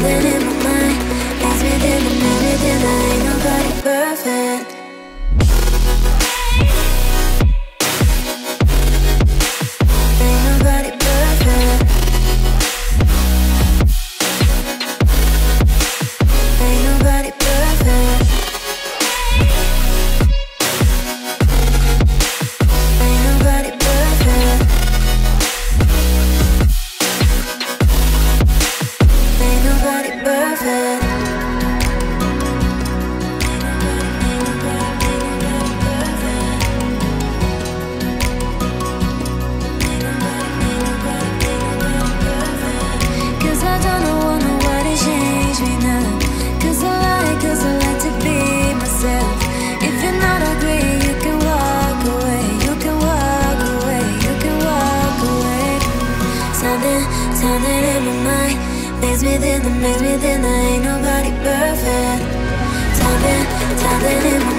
something in my mind makes me think that ain't nobody perfect. Something in my mind makes me think that ain't nobody perfect. Something in my